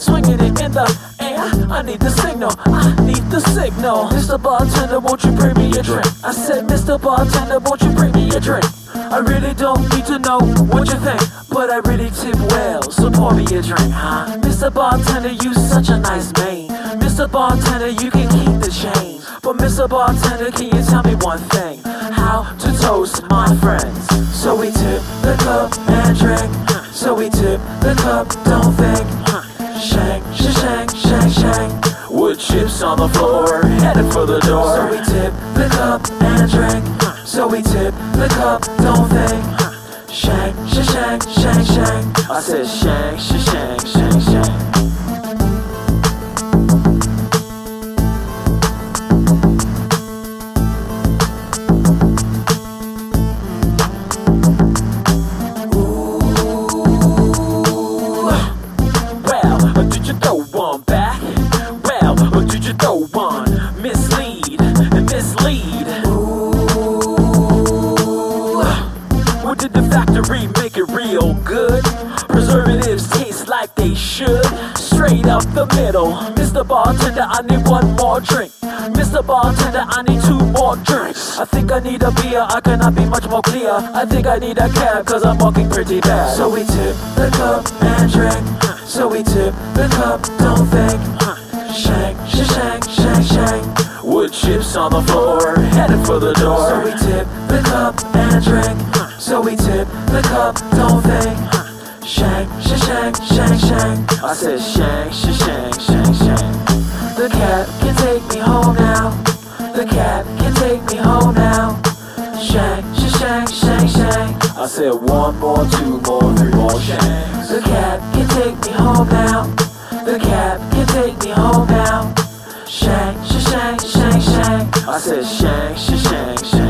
swinging it in the air. I need the signal, I need the signal. Mr. Bartender, won't you bring me a drink? I said, Mr. Bartender, won't you bring me a drink? I really don't need to know what you think, but I really tip well, so pour me a drink, huh? Mr. Bartender, you such a nice man. Mr. Bartender, you can keep the change. But Mr. Bartender, can you tell me one thing? How to toast my friends? So we tip the cup and drink. So we tip the cup, don't think. Shank, shank, shank, shank. Wood chips on the floor, headed for the door. So we tip the cup and drink. So we tip the cup, don't think. Shank, shank, shank, shank. I said shank, shank, shank, shank. Did the factory make it real good? Preservatives taste like they should. Straight up the middle. Mr. Bartender, I need one more drink. Mr. Bartender, I need two more drinks. I think I need a beer, I cannot be much more clear. I think I need a cab, cause I'm walking pretty bad. So we tip the cup and drink. So we tip the cup, don't think. Shank, shank, shank, shank. Wood chips on the floor, headed for the door. So we tip the cup and drink. So we tip the cup, don't think. Shank, shank, shank, shank. I said shank, shank, shank, shank. The cab can take me home now. The cab can take me home now. Shank, shank, shank, shank. I said one more, two more, three more shanks. The cab can take me home now. The cab can take me home now. Shank, shank, shank, shank. I said shank, shank, shank.